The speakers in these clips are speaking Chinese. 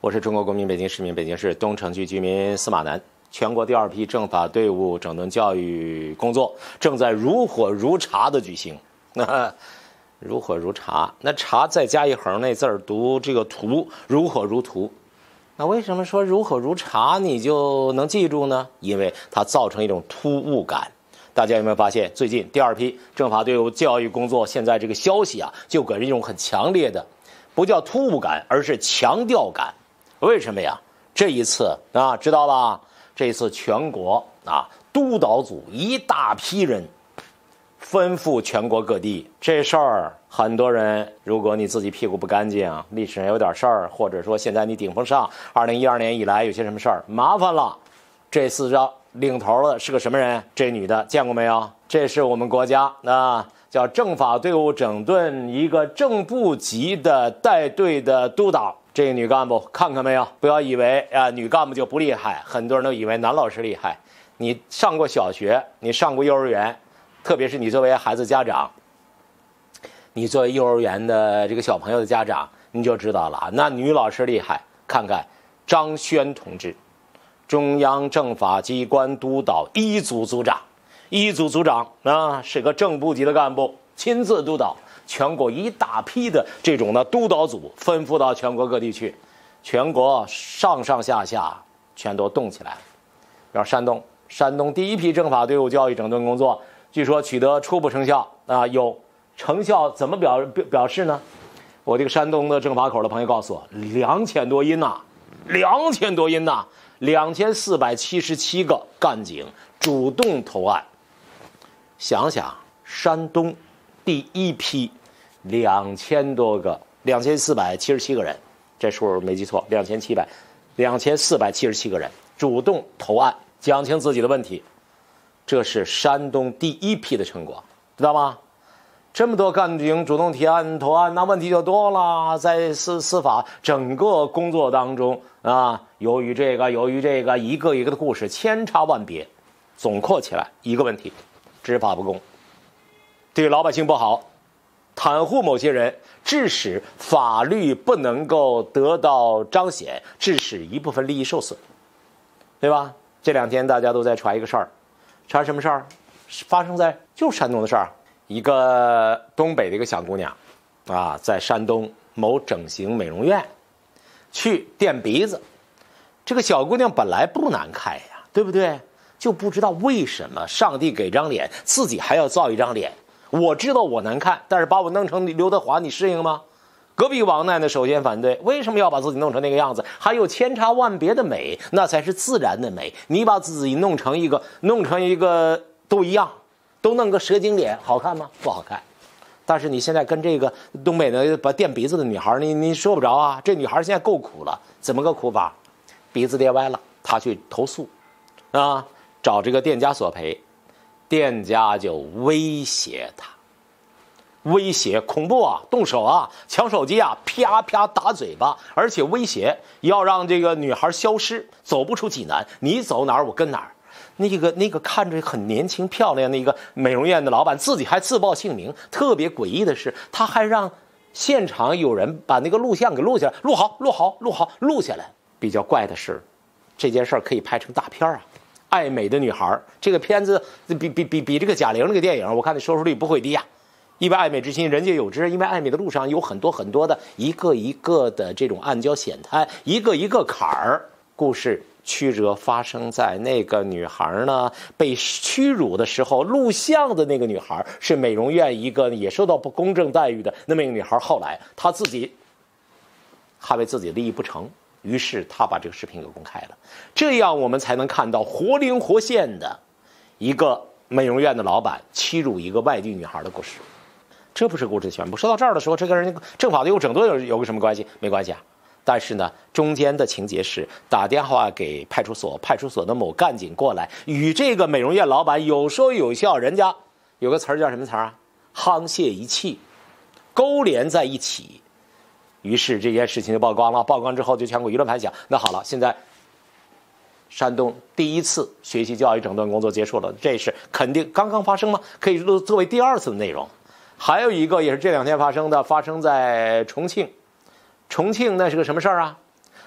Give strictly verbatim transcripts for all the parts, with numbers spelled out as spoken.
我是中国公民，北京市民，北京市东城区居民司马南。全国第二批政法队伍整顿教育工作正在如火如茶的举行。那如火如茶，那茶再加一横那字儿读这个荼，如火如荼。那为什么说如火如茶你就能记住呢？因为它造成一种突兀感。大家有没有发现，最近第二批政法队伍教育工作，现在这个消息啊，就给人一种很强烈的，不叫突兀感，而是强调感。为什么呀？这一次啊，知道吧？这一次全国啊，督导组一大批人奔赴全国各地，这事儿很多人，如果你自己屁股不干净，历史上有点事儿，或者说现在你顶不上，二零一二年以来有些什么事儿，麻烦了。这次让领头的是个什么人？这女的见过没有？这是我们国家啊，叫政法队伍整顿一个正部级的带队的督导。这个女干部看看没有？不要以为啊、呃、女干部就不厉害，很多人都以为男老师厉害。你上过小学，你上过幼儿园，特别是你作为孩子家长，你作为幼儿园的这个小朋友的家长，你就知道了。那女老师厉害，看看张轩同志，中央政法机关督导一组组长，一组组长啊是个正部级的干部，亲自督导。全国一大批的这种的督导组吩咐到全国各地去，全国上上下下全都动起来了。比如山东，山东第一批政法队伍教育整顿工作，据说取得初步成效啊，有成效怎么表表表示呢？我这个山东的政法口的朋友告诉我，两千多音呐，两千多音呐，两千四百七十七个干警主动投案。想想山东。第一批两千多个，两千四百七十七个人，这数没记错，两千七百，两千四百七十七个人主动投案，讲清自己的问题，这是山东第一批的成果，知道吗？这么多干警主动提案投案，那问题就多了。在司司法整个工作当中啊，由于这个，由于这个，一个一个的故事千差万别，总括起来一个问题：执法不公。对老百姓不好，袒护某些人，致使法律不能够得到彰显，致使一部分利益受损，对吧？这两天大家都在传一个事儿，传什么事儿？发生在就是山东的事儿。一个东北的一个小姑娘啊，在山东某整形美容院去垫鼻子。这个小姑娘本来不难看呀，对不对？就不知道为什么上帝给张脸，自己还要造一张脸。我知道我难看，但是把我弄成刘德华，你适应吗？隔壁王奶奶首先反对，为什么要把自己弄成那个样子？还有千差万别的美，那才是自然的美。你把自己弄成一个，弄成一个都一样，都弄个蛇精脸，好看吗？不好看。但是你现在跟这个东北的把垫鼻子的女孩，你你说不着啊。这女孩现在够苦了，怎么个苦法？鼻子跌歪了，她去投诉，啊，找这个店家索赔。店家就威胁他，威胁恐怖啊，动手啊，抢手机啊，啪啪打嘴巴，而且威胁要让这个女孩消失，走不出济南，你走哪儿我跟哪儿。那个那个看着很年轻漂亮的一个美容院的老板，自己还自报姓名。特别诡异的是，他还让现场有人把那个录像给录下来，录好，录好，录好，录下来。比较怪的是，这件事儿可以拍成大片啊。爱美的女孩，这个片子比比比比这个贾玲这个电影，我看那收视率不会低呀、啊。因为爱美之心，人皆有之。因为爱美的路上有很多很多的一个一个的这种暗礁险滩，一个一个坎儿。故事曲折发生在那个女孩呢被屈辱的时候，录像的那个女孩是美容院一个也受到不公正待遇的那么一个女孩。后来她自己捍卫自己的利益不成。于是他把这个视频给公开了，这样我们才能看到活灵活现的一个美容院的老板欺辱一个外地女孩的故事。这不是故事的全部。说到这儿的时候，这跟人政法队伍整顿有有个什么关系？没关系啊。但是呢，中间的情节是打电话给派出所，派出所的某干警过来，与这个美容院老板有说有笑，人家有个词儿叫什么词儿啊？沆瀣一气，勾连在一起。于是这件事情就曝光了，曝光之后就全国舆论盘响。那好了，现在山东第一次学习教育整顿工作结束了，这是肯定刚刚发生吗？可以作为第二次的内容。还有一个也是这两天发生的，发生在重庆。重庆那是个什么事儿啊？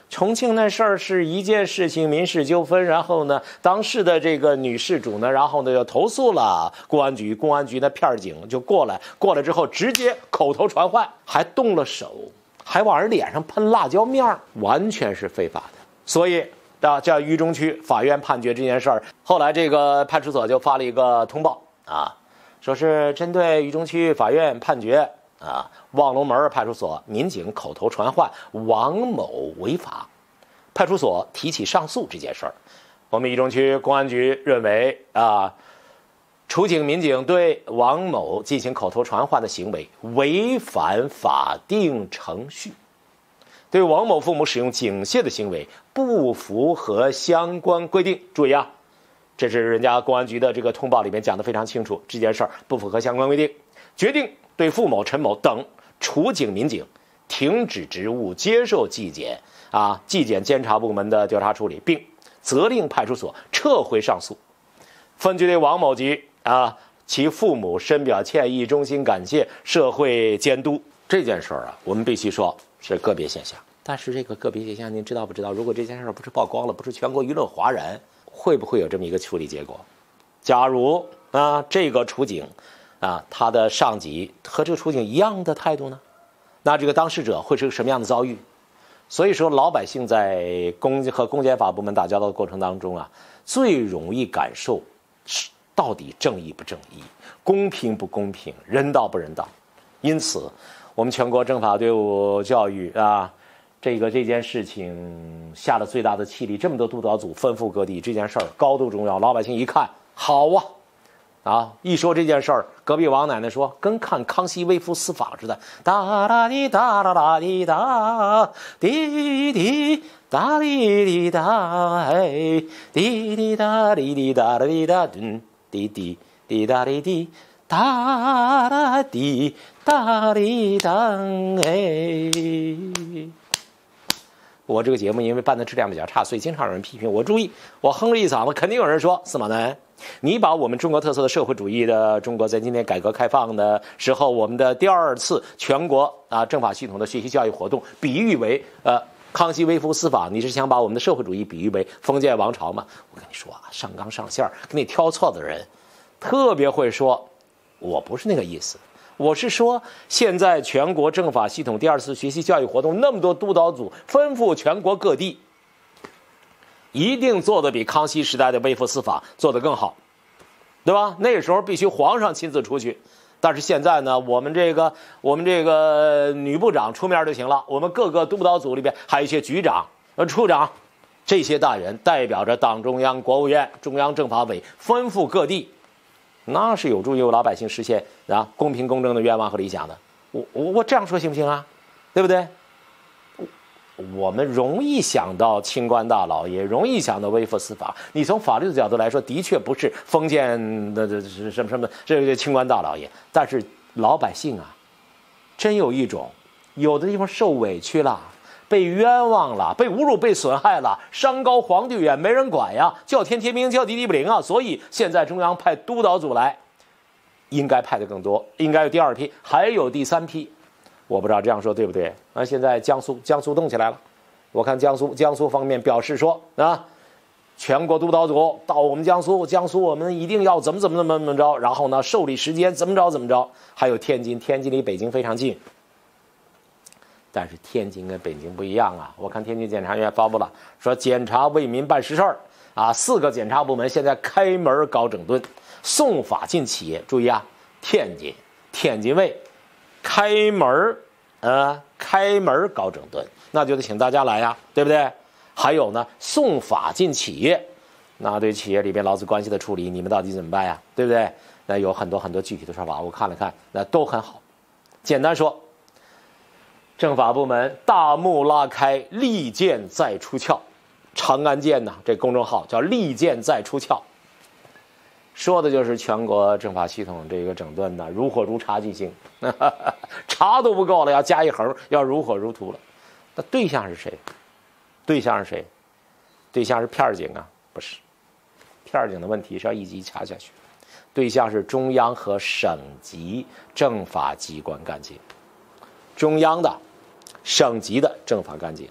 重庆那事儿是一件事情，民事纠纷，然后呢，当事的这个女事主呢，然后呢就投诉了公安局，公安局的片警就过来，过来之后直接口头传唤，还动了手，还往人脸上喷辣椒面，完全是非法的。所以啊，叫渝中区法院判决这件事儿，后来这个派出所就发了一个通报啊，说是针对渝中区法院判决。啊，望龙门派出所民警口头传唤王某违法，派出所提起上诉这件事儿，我们渝中区公安局认为啊，处警民警对王某进行口头传唤的行为违反法定程序，对王某父母使用警械的行为不符合相关规定。注意啊，这是人家公安局的这个通报里面讲得非常清楚，这件事儿不符合相关规定，决定对付某、陈某等处警民警停止职务，接受纪检啊，纪检监察部门的调查处理，并责令派出所撤回上诉。分局对王某及啊其父母深表歉意，衷心感谢社会监督。这件事儿啊，我们必须说是个别现象，但是这个个别现象，您知道不知道？如果这件事儿不是曝光了，不是全国舆论哗然，会不会有这么一个处理结果？假如啊，这个处警。啊，他的上级和这个处警一样的态度呢，那这个当事者会是个什么样的遭遇？所以说，老百姓在公和公检法部门打交道的过程当中啊，最容易感受到底正义不正义，公平不公平，人道不人道。因此，我们全国政法队伍教育啊，这个这件事情下了最大的气力，这么多督导组吩咐各地，这件事儿高度重要。老百姓一看，好啊。啊！一说这件事儿，隔壁王奶奶说，跟看康熙微服私访似的，哒哒滴哒哒哒滴哒，滴滴哒滴滴哒，哎，滴滴哒滴滴哒滴哒，咚，滴滴滴哒滴滴，哒哒滴哒滴当，哎。我这个节目因为办的质量比较差，所以经常有人批评我。注意，我哼了一嗓子，肯定有人说司马南，你把我们中国特色的社会主义的中国在今天改革开放的时候，我们的第二次全国啊政法系统的学习教育活动，比喻为呃康熙微服私访，你是想把我们的社会主义比喻为封建王朝吗？我跟你说啊，上纲上线给你挑错的人，特别会说，我不是那个意思。我是说，现在全国政法系统第二次学习教育活动，那么多督导组吩咐全国各地，一定做得比康熙时代的微服私访做得更好，对吧？那个时候必须皇上亲自出去，但是现在呢，我们这个我们这个女部长出面就行了，我们各个督导组里边还有一些局长、呃处长，这些大人代表着党中央、国务院、中央政法委吩咐各地。那是有助于老百姓实现啊公平公正的愿望和理想的。我我我这样说行不行啊？对不对？我们容易想到清官大老爷，容易想到微服私访。你从法律的角度来说，的确不是封建的什么什么这个清官大老爷，但是老百姓啊，真有一种有的地方受委屈了。被冤枉了，被侮辱，被损害了，山高皇帝远，没人管呀，叫天天兵，叫地地不灵啊。所以现在中央派督导组来，应该派的更多，应该有第二批，还有第三批。我不知道这样说对不对啊？现在江苏江苏动起来了，我看江苏江苏方面表示说啊，全国督导组到我们江苏，江苏我们一定要怎么怎么怎么怎么着，然后呢受理时间怎么着怎么着。还有天津，天津离北京非常近。但是天津跟北京不一样啊！我看天津检察院发布了，说检察为民办实事儿啊，四个检察部门现在开门搞整顿，送法进企业。注意啊，天津天津卫开门呃开门搞整顿，那就得请大家来呀，对不对？还有呢，送法进企业，那对企业里边劳资关系的处理，你们到底怎么办呀？对不对？那有很多很多具体的说法，我看了看，那都很好。简单说，政法部门大幕拉开，利剑再出鞘。长安剑呐，这公众号叫利剑再出鞘，说的就是全国政法系统这个整顿的如火如茶进行，茶都不够了，要加一横，要如火如荼了。那对象是谁？对象是谁？对象是片警啊？不是，片警的问题是要一级查下去。对象是中央和省级政法机关干警，中央的、省级的政法干警，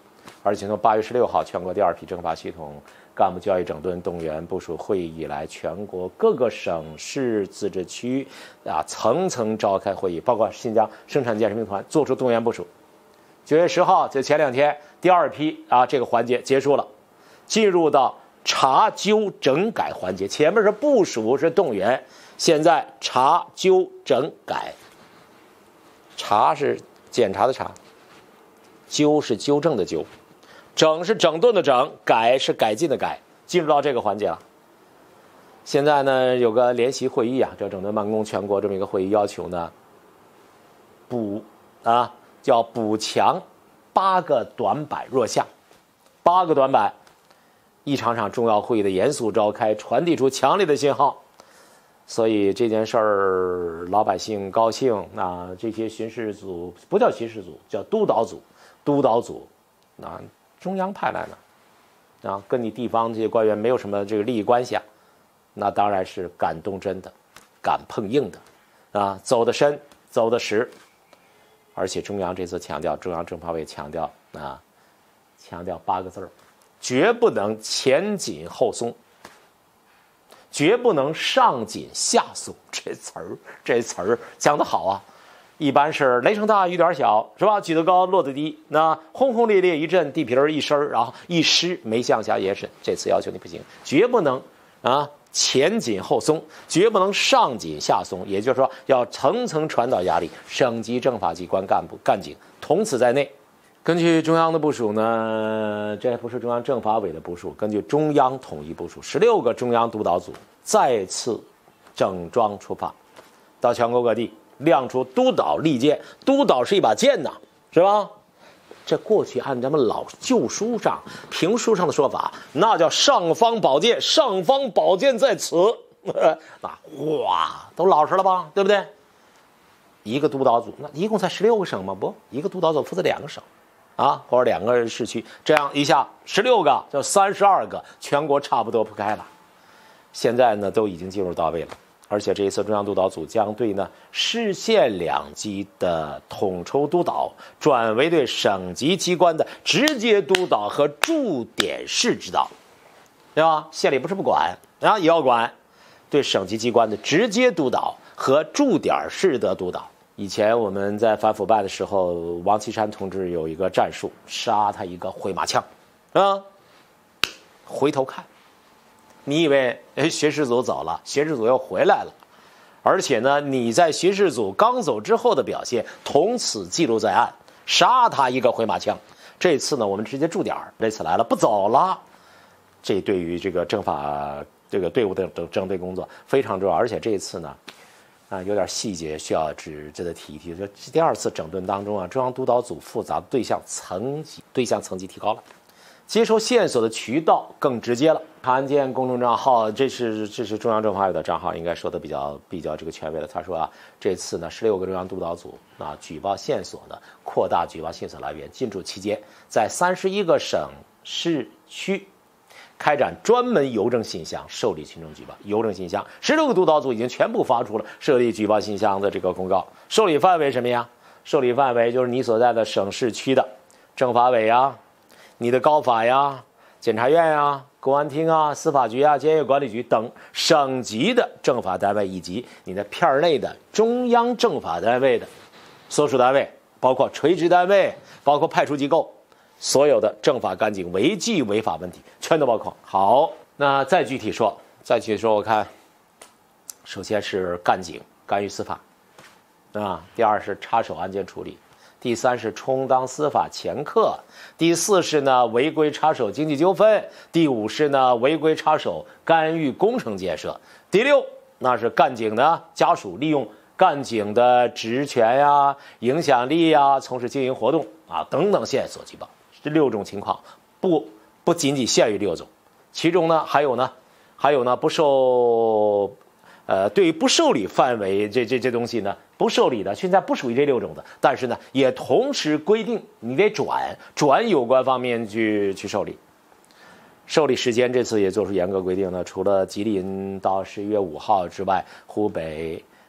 而且从八月十六号全国第二批政法系统干部教育整顿动员部署会议以来，全国各个省市自治区啊层层召开会议，包括新疆生产建设兵团做出动员部署。九月十号，就前两天，第二批啊这个环节结束了，进入到查纠整改环节。前面是部署是动员，现在查纠整改。查是检查的查，纠是纠正的纠，整是整顿的整，改是改进的改，进入到这个环节了。现在呢有个联席会议啊，这整顿办公全国这么一个会议，要求呢补啊叫补强八个短板弱项，八个短板，一场场重要会议的严肃召开，传递出强烈的信号。所以这件事儿老百姓高兴啊，这些巡视组不叫巡视组，叫督导组，督导组啊，中央派来的啊，跟你地方这些官员没有什么这个利益关系啊，那当然是敢动真的，敢碰硬的啊，走得深，走得实。而且中央这次强调，中央政法委强调啊，强调八个字儿，绝不能前紧后松。绝不能上紧下松，这词儿这词儿讲得好啊！一般是雷声大雨点小，是吧？举得高落得低，那轰轰烈烈一阵，地皮儿一声，然后一湿没向下延伸。这次要求你不行，绝不能啊前紧后松，绝不能上紧下松。也就是说，要层层传导压力，省级政法机关干部干警同此在内。根据中央的部署呢，这不是中央政法委的部署，根据中央统一部署，十六个中央督导组再次整装出发，到全国各地亮出督导利剑。督导是一把剑呐，是吧？这过去按咱们老旧书上评书上的说法，那叫尚方宝剑，尚方宝剑在此。那哇，都老实了吧，对不对？一个督导组，那一共才十六个省吗？不，一个督导组负责两个省。啊，或者两个市区，这样一下十六个就三十二个，全国差不多铺开了。现在呢都已经进入到位了，而且这一次中央督导组将对呢市县两级的统筹督导转为对省级机关的直接督导和驻点式指导，对吧？县里不是不管，然后也要管，对省级机关的直接督导和驻点式的督导。以前我们在反腐败的时候，王岐山同志有一个战术，杀他一个回马枪，啊，回头看，你以为哎巡视组走了，巡视组又回来了，而且呢，你在巡视组刚走之后的表现，同此记录在案，杀他一个回马枪。这次呢，我们直接驻点，这次来了不走了，这对于这个政法这个队伍的整队工作非常重要，而且这一次呢。啊，有点细节需要值值得提一提。就第二次整顿当中啊，中央督导组复杂对象层级对象层级提高了，接收线索的渠道更直接了。常见公众账号，这是这是中央政法委的账号，应该说的比较比较这个权威了。他说啊，这次呢，十六个中央督导组啊举报线索呢扩大举报线索来源，进驻期间在三十一个省市区。开展专门邮政信箱受理群众举报，邮政信箱十六个督导组已经全部发出了设立举报信箱的这个公告。受理范围什么呀？受理范围就是你所在的省市区的政法委呀、你的高法呀、检察院呀、公安厅啊、司法局啊、监狱管理局等省级的政法单位，以及你的片内的中央政法单位的所属单位，包括垂直单位，包括派出机构。所有的政法干警违纪违法问题全都包括。好，那再具体说，再具体说，我看，首先是干警干预司法，啊，第二是插手案件处理，第三是充当司法掮客，第四是呢违规插手经济纠纷，第五是呢违规插手干预工程建设，第六那是干警的家属利用干警的职权呀、影响力呀，从事经营活动啊等等线索举报。这六种情况不不仅仅限于六种，其中呢还有呢，还有呢不受，呃，对于不受理范围这这这东西呢不受理的，现在不属于这六种的，但是呢也同时规定你得转转有关方面去去受理。受理时间这次也做出严格规定呢，除了吉林到十一月五号之外，湖北、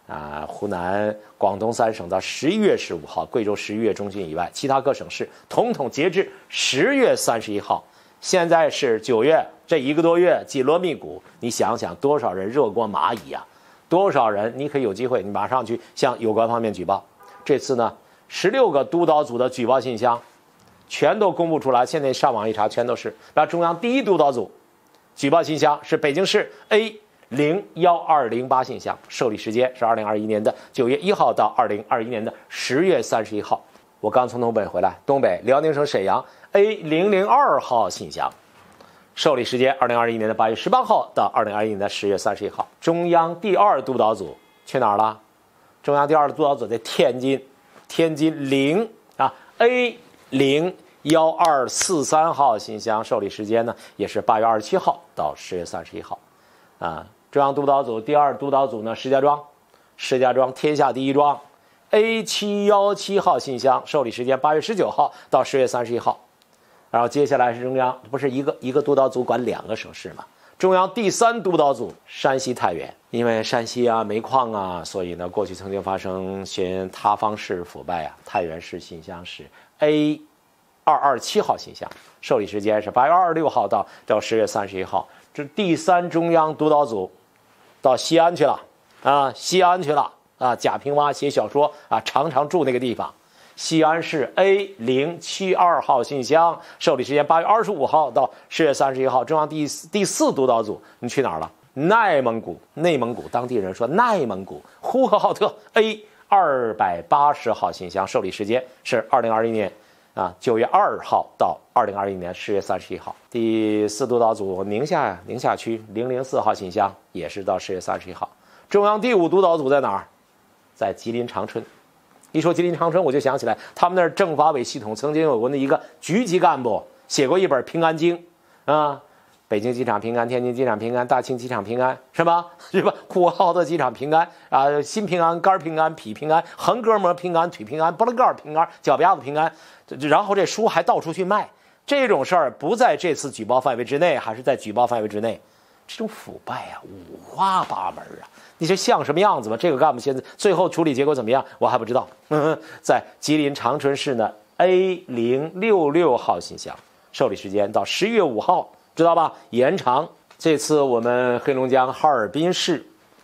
啊，湖南、广东三省到十一月十五号，贵州十一月中旬以外，其他各省市统统截至十月三十一号。现在是九月，这一个多月紧锣密鼓，你想想多少人热锅蚂蚁呀、啊？多少人？你可以有机会，你马上去向有关方面举报。这次呢，十六个督导组的举报信箱全都公布出来，现在上网一查，全都是。那中央第一督导组举报信箱是北京市 A 零一二零八信箱，受理时间是二零二一年的九月一号到二零二一年的十月三十一号。我刚从东北回来，东北辽宁省沈阳 A 零零二号信箱，受理时间二零二一年的八月十八号到二零二一年的十月三十一号。中央第二督导组去哪儿了？中央第二督导组在天津，天津零啊 A 零一二四三号信箱，受理时间呢也是八月二十七号到十月三十一号。啊，中央督导组第二督导组呢，石家庄，石家庄天下第一庄 A 七一七号信箱，受理时间八月十九号到十月三十一号。然后接下来是中央，不是一个一个督导组管两个省市嘛？中央第三督导组山西太原，因为山西啊煤矿啊，所以呢过去曾经发生嫌塌方式腐败啊，太原市信箱是 A 二二七号信箱，受理时间是八月二十六号到到十月三十一号。这第三中央督导组到西安去了啊，西安去了啊，贾平凹写小说啊，常常住那个地方。西安市 A 零七二号信箱，受理时间八月二十五号到十月三十一号。中央第第四督导组，你去哪儿了？内蒙古，内蒙古当地人说内蒙古呼和浩特 A 二百八十号信箱，受理时间是二零二一年啊九月二号到二零二一年十月三十一号。第四督导组宁夏宁夏区零零四号信箱，也是到十月三十一号。中央第五督导组在哪儿？在吉林长春。一说吉林长春，我就想起来他们那儿政法委系统曾经有过的一个局级干部写过一本《平安经》啊，北京机场平安，天津机场平安，大庆机场平安，是吧？是吧？呼和浩特机场平安啊，心平安，肝平安，脾平安，横膈膜平安，腿平安，脖子盖平安，脚丫子平安。然后这书还到处去卖，这种事儿不在这次举报范围之内，还是在举报范围之内？这种腐败啊，五花八门啊！你这像什么样子吗？这个干部现在最后处理结果怎么样？我还不知道。嗯，在吉林长春市呢 A 零六六号信箱，受理时间到十月五号，知道吧？延长。这次我们黑龙江哈尔滨市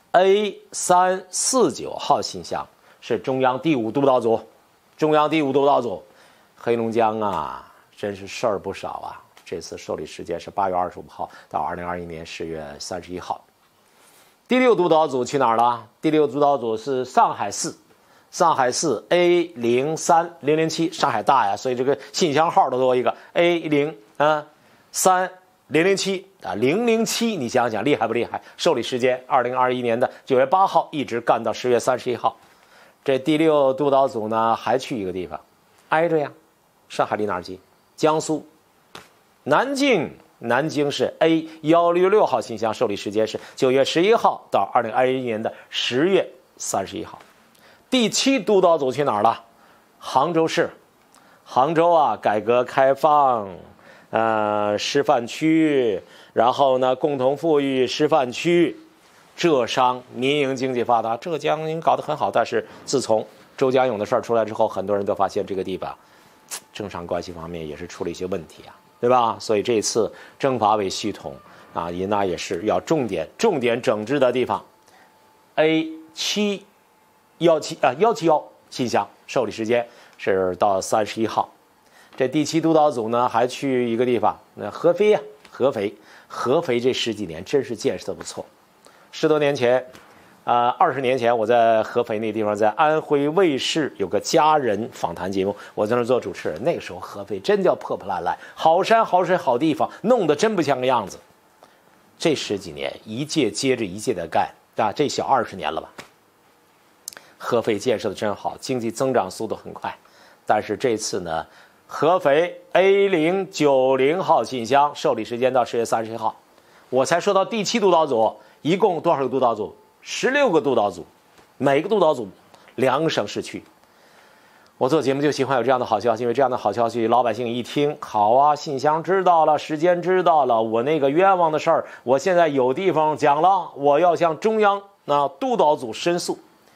A 三四九号信箱是中央第五督导组，中央第五督导组。黑龙江啊，真是事儿不少啊！这次受理时间是八月二十五号到二零二一年十月三十一号。第六督导组去哪儿了？第六督导组是上海市，上海市 A 零三零零七，上海大呀，所以这个信箱号都多一个 A 零啊三零零七啊零零七，你想想厉害不厉害？受理时间二零二一年的九月八号，一直干到十月三十一号。这第六督导组呢，还去一个地方，挨着呀，上海离哪儿近？江苏南京。南京市 A 一六六号信箱，受理时间是九月十一号到二零二一年的十月三十一号。第七督导组去哪儿了？杭州市，杭州啊，改革开放，呃，示范区，然后呢，共同富裕示范区，浙商民营经济发达，浙江搞得很好，但是自从周江勇的事儿出来之后，很多人都发现这个地方政商关系方面也是出了一些问题啊。对吧？所以这次政法委系统啊，也那也是要重点重点整治的地方。A 七幺七啊幺七幺信箱，受理时间是到三十一号。这第七督导组呢，还去一个地方，那合肥呀、啊，合肥，合肥这十几年真是建设的不错。十多年前，啊、呃，二十年前我在合肥那地方，在安徽卫视有个家人访谈节目，我在那做主持人。那个时候合肥真叫破破烂烂，好山好水好地方，弄得真不像个样子。这十几年一届接着一届的干啊，这小二十年了吧？合肥建设的真好，经济增长速度很快。但是这次呢，合肥 A 零九零号信箱，受理时间到十月三十一号。我才说到第七督导组，一共多少个督导组？十六个督导组，每个督导组两个省市区。我做节目就喜欢有这样的好消息，因为这样的好消息老百姓一听，好啊，信箱知道了，时间知道了，我那个冤枉的事儿，我现在有地方讲了，我要向中央那督导组申诉。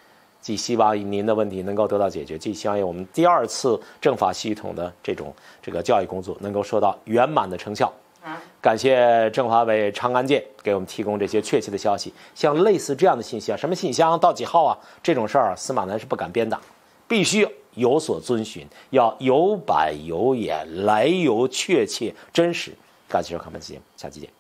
既希望您的问题能够得到解决，既希望我们第二次政法系统的这种这个教育工作能够收到圆满的成效。感谢政法委长安健给我们提供这些确切的消息。像类似这样的信息啊，什么信箱到几号啊，这种事儿啊，司马南是不敢编的，必须有所遵循，要有板有眼，来由确切真实。感谢收看本期节目，下期见。